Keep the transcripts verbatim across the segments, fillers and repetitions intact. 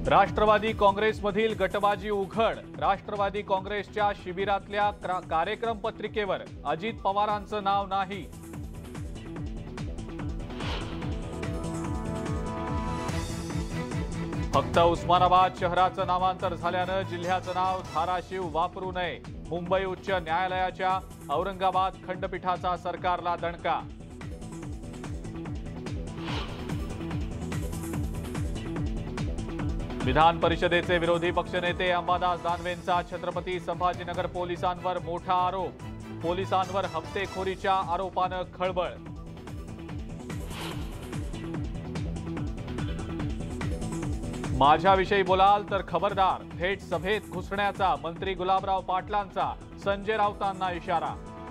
राष्ट्रवादी काँग्रेसमधील गटबाजी उघड। राष्ट्रवादी काँग्रेसच्या शिबिरातल्या कार्यक्रम पत्रिकेवर अजित पवारांचं नाव नाही। फक्त उस्मानाबाद शहराचं नामांतर झाल्यानं जिल्ह्याचं नाव धाराशिव वापरू नये। मुंबई उच्च न्यायालयाच्या औरंगाबाद खंडपीठाचा सरकारला दणका। विधान परिषदेचे विरोधी पक्षनेते अंबादास दानवेंचा छत्रपती संभाजीनगर पोलिसांवर मोठा आरोप। पोलिसांवर हप्तेखोरीच्या आरोपानं खळबळ। माझ्याविषयी बोलाल तर खबरदार, थेट सभेत घुसण्याचा मंत्री गुलाबराव पाटलांचा संजय राऊतांना इशारा।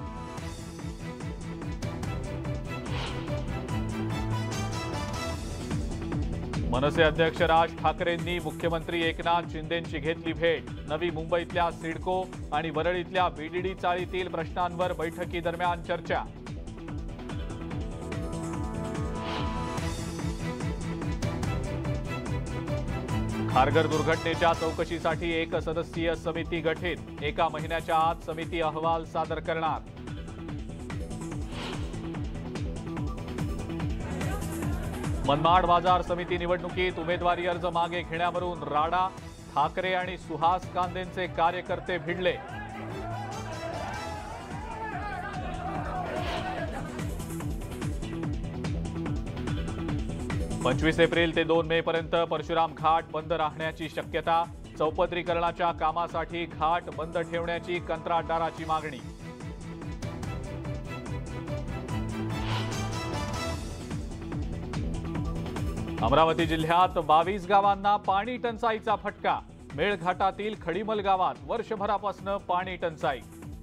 मनसे अध्यक्ष राज ठाकरेंनी मुख्यमंत्री एकनाथ शिंदेंची घेतली भेट। नवी मुंबईतल्या सिडको आणि वरळीतल्या बीडीडी चाळीतील प्रश्नांवर बैठकीदरम्यान चर्चा। खारघर दुर्घटनेच्या चौकशीसाठी एक सदस्यीय समिती गठीत। एका महिन्याच्या आत समिती अहवाल सादर करणार। मनमाड बाजार समिती निवडणुकीत उमेदवारी अर्ज मागे घेण्यावरून राडा। ठाकरे आणि सुहास कांदेंचे कार्यकर्ते भिडले। पंचवीस एप्रिल ते दोन मे पर्यंत परशुराम घाट बंद राहण्याची शक्यता। चौपदरीकरणाच्या कामासाठी घाट बंद ठेवण्याची कंत्राटदाराची मागणी। अमरावती जिल्ह्यात बावीस गावांना पाणी टंचाईचा फटका। मेळघाटातील खडीमल गावात वर्षभरापासून पाणी टंचाई।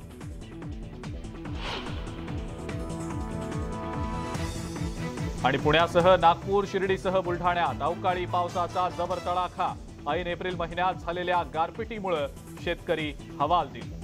आणि पुण्यासह नागपूर, शिर्डीसह बुलढाण्यात अवकाळी पावसाचा जबर तडाखा। ऐन एप्रिल महिन्यात झालेल्या गारपिटीमुळे शेतकरी हवालदिल।